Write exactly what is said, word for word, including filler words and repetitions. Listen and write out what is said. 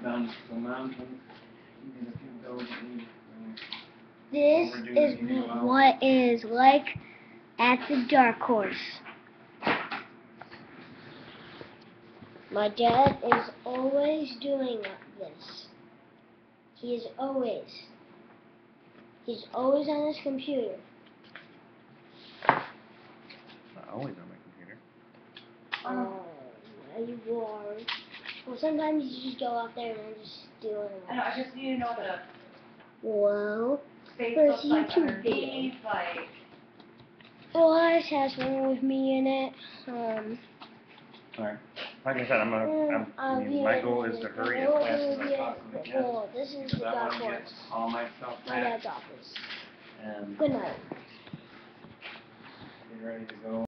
done the mountain. Even if you don't need, um, This is what it is like at the dark horse. My dad is always doing this. He is always. He's always on his computer. Not always on my computer. Oh, yeah, you are. Well, sometimes you just go out there and I'm just stealing. I know, I just need to know what the Well, space where's looks like YouTube underneath, like... Well, this has one with me in it. Um, Alright. Like I said, I'm gonna, I'm, I mean, my goal is to hurry as fast as I possibly can. Well, this is the because I dark want to get horse. all my stuff My packed dad's office. and Good night. be ready to go.